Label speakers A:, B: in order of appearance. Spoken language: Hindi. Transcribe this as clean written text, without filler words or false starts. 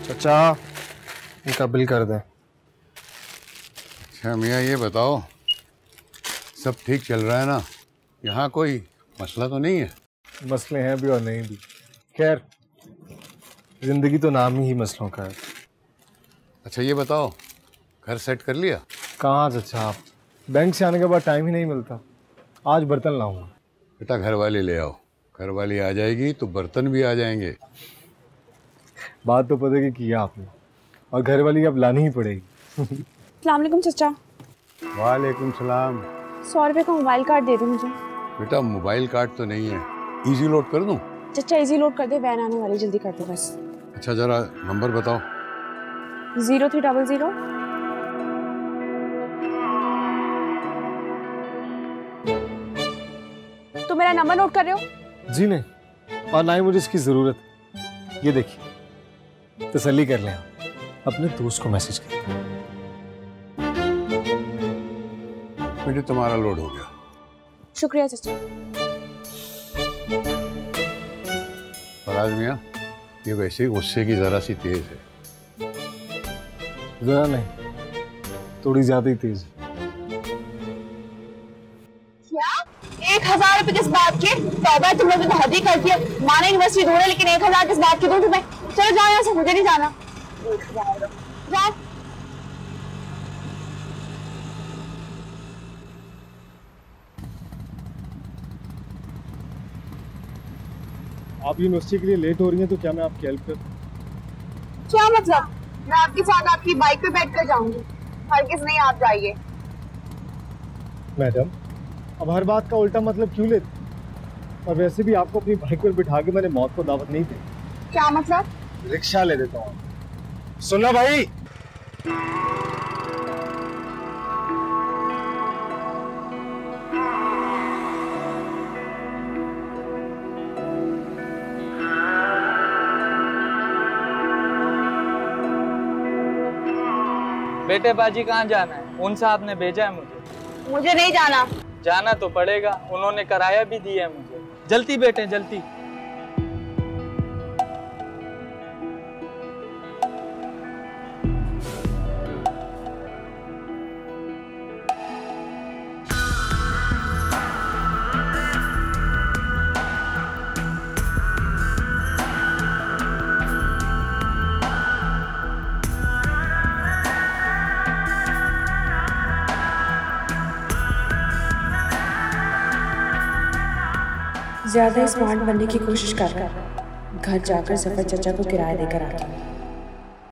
A: चाचा इनका बिल कर दें।
B: अच्छा मियाँ ये बताओ, सब ठीक चल रहा है ना? यहाँ कोई मसला तो नहीं है?
A: मसले हैं भी और नहीं भी, खैर जिंदगी तो नाम ही मसलों का है।
B: अच्छा ये बताओ, घर सेट कर लिया?
A: कहाँ चाचा, आप बैंक से आने के बाद टाइम ही नहीं मिलता। आज बर्तन लाऊंगा।
B: बेटा घर वाली ले आओ, घर वाली आ जाएगी तो बर्तन भी आ जाएंगे।
A: बात तो पता किया आपने, और घर वाली अब लानी ही पड़ेगी।
C: अस्सलाम वालेकुम चाचा।
B: वालेकुम सलाम।
C: 100 रुपए का मोबाइल कार्ड दे दो मुझे।
B: बेटा मोबाइल कार्ड तो नहीं है, इजी लोड कर दूं?
C: चाचा इजी लोड कर दे, वैन आने वाली, जल्दी कर दे बस।
B: अच्छा जरा नंबर बताओ।
C: 0300। तो मेरा नंबर नोट कर रहे हो?
A: जी नहीं, और ना ही मुझे इसकी जरूरत। ये देखिए, तसल्ली कर लें आप, अपने दोस्त को मैसेज करें।
B: बेटे तुम्हारा लोड हो गया।
C: शुक्रिया चाचा।
B: फराज मियाँ, ये वैसे ही गुस्से की जरा सी तेज है।
A: जरा नहीं, थोड़ी ज्यादा ही तेज है।
C: क्या 1000 रुपए किस बात के? तौबा तुम लोगों ने तो हद ही कर दिया। माना यूनिवर्सिटी दूर है, लेकिन 1000 किस बात की दूर तुम्हें? चलो जाओ यहाँ से, मुझे नहीं जाना। जाओ।
A: आप यूनिवर्सिटी के लिए लेट हो रही हैं तो क्या मैं आपकी हेल्प कर?
C: क्या मतलब? मैं आपके साथ आपकी बाइक पे बैठ कर जाऊंगी। हरगिज़ नहीं, आप जाइए।
A: मैडम, अब हर बात का उल्टा मतलब क्यों लेते? और वैसे भी आपको अपनी बाइक पर बिठा के मैंने मौत को दावत नहीं दी।
C: क्या मतलब?
A: रिक्शा ले देता हूँ। सुनना भाई,
D: बेटे बाजी कहाँ जाना है? उन साहब ने भेजा है मुझे।
C: मुझे नहीं जाना।
D: जाना तो पड़ेगा, उन्होंने किराया भी दिया है मुझे। जल्दी बेटे जल्दी।
C: ज्यादा स्मार्ट बनने की कोशिश कर रहा है। घर जाकर सफर चचा को किराया देकर आ गया।